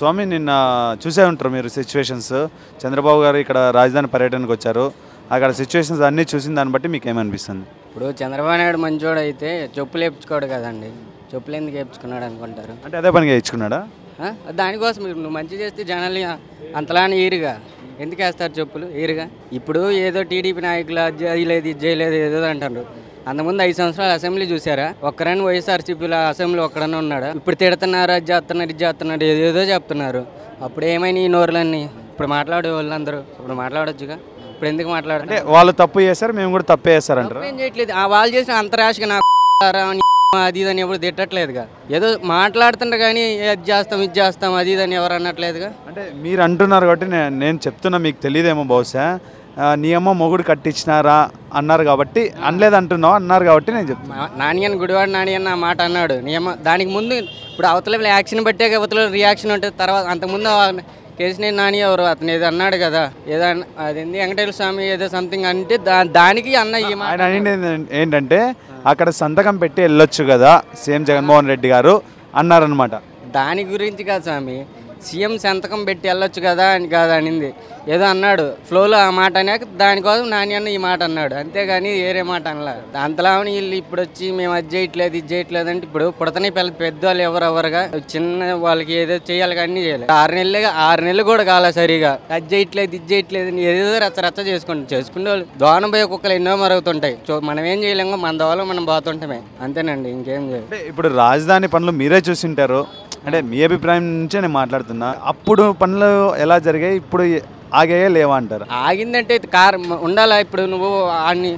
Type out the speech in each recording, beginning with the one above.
స్వామి నిన్న చూసే ఉంటారు మీరు సిచ్యువేషన్స్. చంద్రబాబు గారు ఇక్కడ రాజధాని పర్యటనకు వచ్చారు. అక్కడ సిచ్యువేషన్స్ అన్నీ చూసిన దాన్ని బట్టి మీకు ఏమనిపిస్తుంది? ఇప్పుడు చంద్రబాబు నాయుడు మంచోడు అయితే చెప్పులు వేయించుకోడు కదండి. చెప్పులు ఎందుకు వేయించుకున్నాడు అనుకుంటారు. అంటే అదే పనిగా ఇచ్చుకున్నాడా? దానికోసం నువ్వు మంచి చేస్తే జనాలు అంతలానే ఈరుగా ఎందుకు వేస్తారు చెప్పులు ఈరుగా. ఇప్పుడు ఏదో టీడీపీ నాయకులు అది చేయలేదు ఏదో అంటారు. అంతకుముందు 5 సంవత్సరాలు అసెంబ్లీ చూసారా? ఒక్కరని వైఎస్ఆర్సీపీలో అసెంబ్లీ ఒక్కడనే ఉన్నాడు. ఇప్పుడు తిడుతున్నారు, అది చేస్తున్నారు ఏదో చెప్తున్నారు. అప్పుడు ఏమైనా ఈ నోరులన్నీ ఇప్పుడు మాట్లాడే వాళ్ళందరూ ఇప్పుడు మాట్లాడొచ్చుగా. ఇప్పుడు ఎందుకు అంటే వాళ్ళు తప్పు చేస్తారు, మేము కూడా తప్పే చేస్తారంటారు. ఏం చేయట్లేదు. వాళ్ళు చేసిన అంతరాశగా నాకు అది ఇదని ఎవరు తిట్టట్లేదుగా. ఏదో మాట్లాడుతుంటారు కానీ అది చేస్తాం ఇది చేస్తాం అది ఇదని ఎవరు అనట్లేదుగా. అంటే మీరు అంటున్నారు కాబట్టి నేను చెప్తున్నా, మీకు తెలియదేమో బహుశా. నీ అమ్మ మొగుడు కట్టించినారా అన్నారు కాబట్టి అనలేదు అంటున్నావు అన్నారు కాబట్టి నేను చెప్తున్నా. నాని గుడివాడు నాని అన్న మాట అన్నాడు. నీ అమ్మ దానికి ముందు ఇప్పుడు అవతల యాక్షన్ బట్టే అవతల రియాక్షన్ ఉంటుంది. తర్వాత అంతకుముందు కేసినేని నాని ఎవరు అతను ఏదో అన్నాడు కదా, ఏదో అదేంది వెంకటేశ్వర స్వామి ఏదో సంథింగ్ అంటే దానికి అన్న ఏంటంటే అక్కడ సంతకం పెట్టి వెళ్ళొచ్చు కదా సీఎం జగన్మోహన్ రెడ్డి గారు అన్నారనమాట. దాని గురించి కాదు స్వామి, సీఎం సంతకం పెట్టి వెళ్ళొచ్చు కదా అని కాదు అనింది. ఏదో అన్నాడు ఫ్లోలో ఆ మాట అనేక దానికోసం నాని అన్న ఈ మాట అన్నాడు, అంతేగాని వేరే మాట అనలే. అంతలా వీళ్ళు ఇప్పుడు వచ్చి మేము అది చేయట్లేదు ఇది చేయట్లేదు అంటే ఇప్పుడు పుడతనే పెద్దవాళ్ళు ఎవరెవరుగా చిన్న వాళ్ళకి ఏదో చేయాలి కానీ చేయాలి. 6 నెలలు కూడా కాలే సరిగా అది చేయట్లేదు ఇది చేయట్లేదు ఏదో రచ్చ చేసుకుంటే వాళ్ళు దోనం పోయే కుక్కలు ఎన్నో మరుగుతుంటాయి. మనం ఏం చేయలేము, మన దోవలో మనం పోతుంటామే అంతేనండి, ఇంకేం చేయాలి. ఇప్పుడు రాజధాని పనులు మీరే చూసింటారు, అంటే మీ అభిప్రాయం నుంచే నేను మాట్లాడుతున్నా. అప్పుడు పనులు ఎలా జరిగాయి, ఇప్పుడు ఆగాయా లేవా అంటారు? ఆగిందంటే ఉండాలా. ఇప్పుడు నువ్వు అన్ని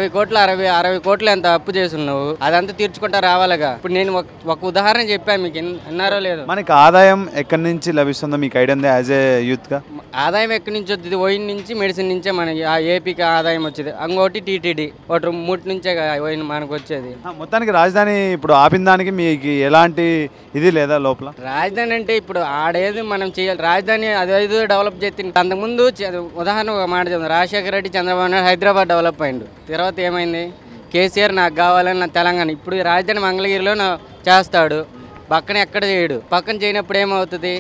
60 కోట్లు ఎంత అప్పు చేస్తున్నావు, అదంతా తీర్చుకుంటా రావాలిగా. ఇప్పుడు నేను ఒక ఉదాహరణ చెప్పాను, మీకు విన్నారో లేదు. మనకి ఆదాయం ఎక్కడి నుంచి లభిస్తుందో మీకు ఐడియా ఉందా? యాజ్ ఏ యూత్ గా ఆదాయం ఎక్కడి నుంచి వచ్చింది? ఓయిన్ నుంచి మెడిసిన్ నుంచే మనకి ఆ ఏపీకి ఆదాయం వచ్చేది. ఇంకోటి టీటీడీ ఒకటి 3 నుంచే ఓయిన్ మనకు వచ్చేది. మొత్తానికి రాజధాని ఇప్పుడు ఆపిన దానికి మీకు ఎలాంటి ఇది లేదా లోపల? రాజధాని అంటే ఇప్పుడు ఆడేది మనం చేయాలి. రాజధాని అదేదో డెవలప్ చేస్తే అంతకుముందు ఉదాహరణ ఒక మాట చెప్తాను. రాజశేఖర రెడ్డి చంద్రబాబు నాయుడు హైదరాబాద్ డెవలప్ అయ్యిండు. తర్వాత ఏమైంది? కేసీఆర్ నాకు కావాలని నా తెలంగాణ ఇప్పుడు రాజధాని మంగళగిరిలో చేస్తాడు, పక్కన ఎక్కడ చేయడు. పక్కన చేయనప్పుడు ఏమవుతుంది?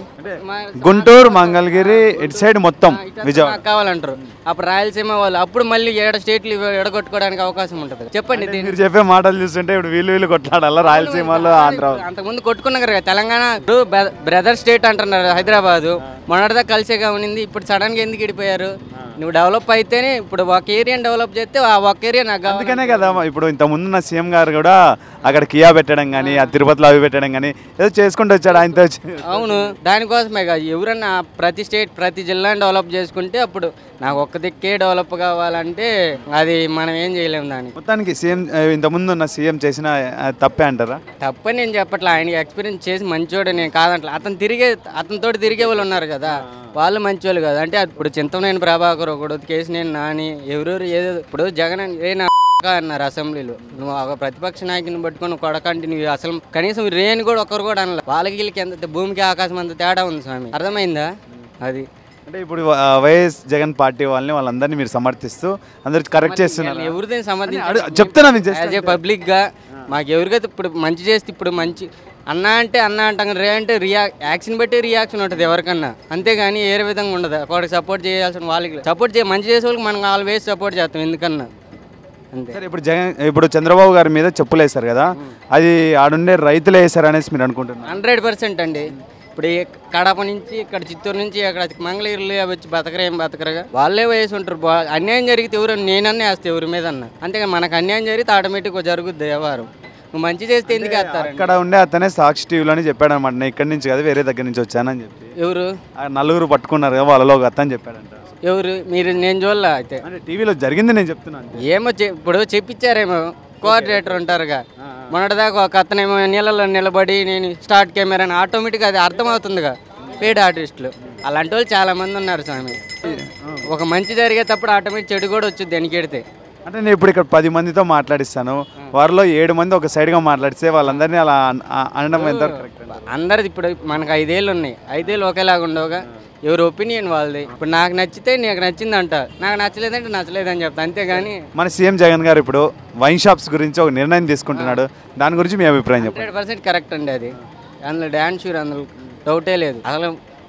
గుంటూరు మంగళగిరి ఇటు సైడ్ మొత్తం విజయవాడ కావాలంటారు. అప్పుడు రాయలసీమ వాళ్ళు అప్పుడు మళ్ళీ 7 స్టేట్లు ఎడగొట్టుకోవడానికి అవకాశం ఉంటుంది. చెప్పండి. మీరు చెప్పే మాటలు చూస్తుంటే ఇప్పుడు వీళ్ళు కొట్లాడాలా రాయలసీమలో ఆంధ్ర? అంతకుముందు కొట్టుకున్నారు కదా. తెలంగాణ బ్రదర్ స్టేట్ అంటున్నారు హైదరాబాదు, మొన్నటిదా కలిసేగా ఉన్నింది. ఇప్పుడు సడన్గా ఎందుకు ఇడిపోయారు? నువ్వు డెవలప్ అయితేనే ఇప్పుడు ఒక ఏరియాని డెవలప్ చేస్తే ఆ ఒక ఏరియా నాకు అందుకనే కదా. ఇప్పుడు ఇంతకుముందు నా సీఎం గారు కూడా అక్కడ కియా పెట్టడం కానీ ఆ తిరుపతిలో అవి పెట్టడం కానీ ఏదో చేసుకుంటూ వచ్చాడు ఆయనతో. అవును, దానికోసమే కదా. ఎవరన్నా ప్రతి స్టేట్ ప్రతి జిల్లాని డెవలప్ చేసుకుంటే అప్పుడు నాకు ఒక్క దిక్కే డెవలప్ కావాలంటే అది మనం ఏం చేయలేము. దానికి మొత్తానికి సీఎం ఇంతకుముందు ఉన్న సీఎం చేసిన తప్పే అంటారా? తప్పని నేను చెప్పట్లా, ఆయనకి ఎక్స్పీరియన్స్ చేసి మంచోడు నేను కాదంట్లా. అతనితో తిరిగే వాళ్ళు ఉన్నారు కదా, వాళ్ళు మంచోళ్ళు కదా. అంటే ఇప్పుడు చింతనేని ప్రభాకర్ ఒకడు, కేసినేని నాని ఎవరెవరు ఏదో ఇప్పుడు జగన్ అన్నారు అసెంబ్లీలో. నువ్వు ఒక ప్రతిపక్ష నాయకుని పట్టుకొని కొడకంటే నువ్వు అసలు కనీసం రేని కూడా ఒకరు కూడా అనలే. వాళ్ళకి వీళ్ళకి ఎంత భూమికి ఆకాశం అంత తేడా ఉంది స్వామి, అర్థమైందా? అది అంటే ఇప్పుడు వైఎస్ జగన్ పార్టీ వాళ్ళందరినీ మీరు సమర్థిస్తూ అందరు కరెక్ట్ చేస్తున్నారు. ఎవరిదైనా సమర్థించారు చెప్తున్నా పబ్లిక్ గా. మాకు ఎవరికైతే ఇప్పుడు మంచి చేస్తే ఇప్పుడు మంచి అన్న అంటే అన్న అంటాం, రే అంటే యాక్షన్ బట్టి రియాక్షన్ ఉంటుంది ఎవరికన్నా, అంతేగాని ఏ విధంగా ఉండదు. ఒకరికి సపోర్ట్ చేయాల్సిన వాళ్ళకి సపోర్ట్ మంచి చేసే వాళ్ళకి మనం ఆల్వేస్ సపోర్ట్ చేస్తాం, ఎందుకన్నా అంతే. సరే, ఇప్పుడు చంద్రబాబు గారి మీద చెప్పులు వేశారు కదా, అది ఆడుండే రైతులు వేశారు అనేసి మీరు అనుకుంటున్నారు? 100% అండి. ఇప్పుడు కడప నుంచి ఇక్కడ చిత్తూరు నుంచి అక్కడ మంగళగిరిలో వచ్చి బతకరగా వాళ్ళే వేసి ఉంటారు. అన్యాయం జరిగితే ఎవరు నేనన్నా వేస్తే ఎవరి మీద అన్న, అంతేగా మనకు అన్యాయం జరిగితే ఆటోమేటిక్గా జరుగుద్ది వ్యవహారం. నువ్వు మంచి చేస్తే ఎందుకు వేస్తారు? అక్కడ ఉండే అతనే సాక్షి టీవీలో అని చెప్పాడు అనమాట, నేను ఇక్కడి నుంచి కదా వేరే దగ్గర నుంచి వచ్చానని చెప్పి. ఎవరు? 4 పట్టుకున్నారు కదా వాళ్ళలో ఒక అతను చెప్పాడంట. ఎవరు? మీరు? నేను చూడలే. అయితే టీవీలో జరిగింది నేను చెప్తున్నాను. ఏమో ఇప్పుడు చెప్పించారేమో, కోఆర్డినేటర్ ఉంటారుగా. మొన్నటిదాకా ఒక అతనేమో నీళ్ళలో నిలబడి నేను స్టార్ట్ కెమెరా అని ఆటోమేటిక్గా అది అర్థమవుతుందిగా. పెయిడ్ ఆర్టిస్టులు అలాంటి వాళ్ళు చాలా మంది ఉన్నారు స్వామి. ఒక మంచి జరిగేటప్పుడు ఆటోమేటిక్ చెడు కూడా వచ్చుద్ది వెనకెడితే. అంటే నేను ఇప్పుడు ఇక్కడ 10 మందితో మాట్లాడిస్తాను, వారిలో 7 మంది ఒక సైడ్గా మాట్లాడిస్తే వాళ్ళందరినీ అలా అనడం ఎంత? అందరిది ఇప్పుడు మనకు 5 ఏళ్ళు ఉన్నాయి, 5 ఏళ్ళు ఒకేలాగా ఉండవుగా. ఎవరి ఒపీనియన్ వాళ్ళది. ఇప్పుడు నాకు నచ్చితే నీకు నచ్చిందంట, నాకు నచ్చలేదంటే నచ్చలేదని చెప్తా, అంతేగాని. మన సీఎం జగన్ గారు ఇప్పుడు వైన్ షాప్స్ గురించి ఒక నిర్ణయం తీసుకుంటున్నాడు, దాని గురించి మీ అభిప్రాయం చెప్పండి. 100% కరెక్ట్ అండి. అది అందులో డాన్స్ షూర్, అందులో డౌటే లేదు అసలు.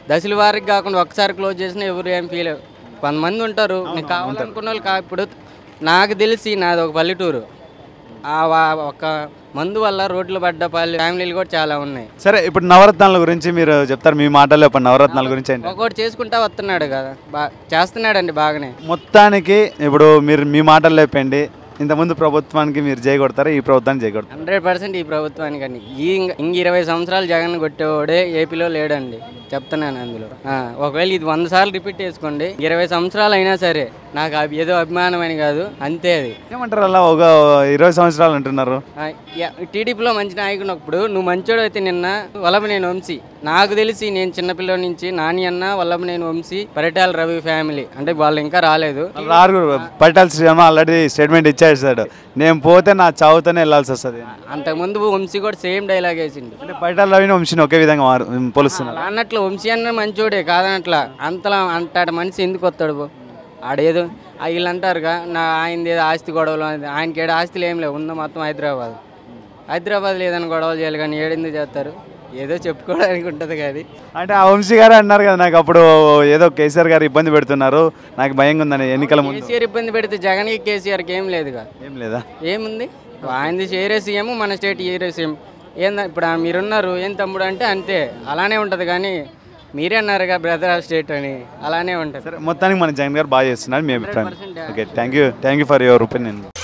దశల వారికి కాకుండా ఒకసారి క్లోజ్ చేసినా ఎవరు ఏం ఫీల్ కొంతమంది ఉంటారు మీకు కావాలనుకున్న వాళ్ళు ఇప్పుడు నాకు తెలిసి నాది ఒక పల్లెటూరు ఒక మందు వల్ల రోడ్లు పడ్డ ఫ్యామిలీలు కూడా చాలా ఉన్నాయి. సరే ఇప్పుడు నవరత్నాల గురించి మీరు చెప్తారు మీ మాటల్లో ఇప్పుడు నవరత్నాల గురించి ఏంటి? ఒకటి చేసుకుంటా వస్తున్నాడు కదా చేస్తున్నాడండి బాగానే. మొత్తానికి ఇప్పుడు మీరు మీ మాటల్లో చెప్పండి, ఇంతకుముందు ప్రభుత్వానికి మీరు జై కొడతారా, ఈ ప్రభుత్వానికి జై కొడతారు? 100% ఈ ప్రభుత్వానికి అండి. ఇంక 20 సంవత్సరాలు జగన్ కొట్టేవాడే ఏపీలో లేడండి చెప్తున్నాను. అందులో ఒకవేళ ఇది 100 సార్లు రిపీట్ చేసుకోండి, 20 సంవత్సరాలు అయినా సరే నాకు ఏదో అభిమానం అని కాదు, అంతే. అది ఏమంటారు అలా ఒక 20 సంవత్సరాలు అంటున్నారు? టీడీపీలో మంచి నాయకునప్పుడు నువ్వు మంచోడు అయితే నిన్న వల్లభనేని వంశీ నాకు తెలిసి నేను చిన్నపిల్లల నుంచి నాని అన్న వల్లభనేని వంశీ పరిటాల రవి ఫ్యామిలీ అంటే వాళ్ళు ఇంకా రాలేదు. పరిటాల శ్రీరామ ఆల్రెడీ స్టేట్మెంట్ ఇచ్చేసాడు, నేను పోతే నా చావుతోనే వెళ్ళాల్సి వస్తుంది. అంతకుముందు వంశీ కూడా సేమ్ డైలాగ్ వేసిండు. అంటే పరిటాల రవిని వంశీని ఒకే విధంగా పోలుస్తున్నారు అన్నట్లు. వంశీ అన్న మంచోడే కాదనట్లా, అంతలా అంటాడు మనిషి ఎందుకు వస్తాడు ఆడేదో వీళ్ళు అంటారుగా ఆయనది ఏదో ఆస్తి గొడవలు, ఆయనకి ఆస్తులు ఏం లేవు, ఉందో మొత్తం హైదరాబాద్ లేదని గొడవలు చేయాలి కానీ ఏడెందుకు చేస్తారు, ఏదో చెప్పుకోవడానికి ఉంటుంది. కానీ అంటే ఆ వంశీ గారు అన్నారు కదా నాకు అప్పుడు ఏదో కేసీఆర్ గారు ఇబ్బంది పెడుతున్నారు, నాకు భయంగా ఉందని ఎన్నికల ముందు. కేసీఆర్ ఇబ్బంది పెడితే జగన్కి కేసీఆర్కి ఏం లేదుగా. ఏం లేదా? ఏముంది, ఆయనది ఏరే సీఎం, మన స్టేట్ ఏరే సీఎం. ఏందా ఇప్పుడు మీరున్నారు ఏం తమ్ముడు అంటే అంతే, అలానే ఉంటుంది. కానీ మీరే అన్నారుగా బ్రదర్ ఆఫ్ స్టేట్ అని, అలానే ఉంటుంది. సరే మొత్తానికి మన జగన్ గారు బాగా చేస్తున్నారు మీ అభిప్రాయం. Okay, thank you for your opinion.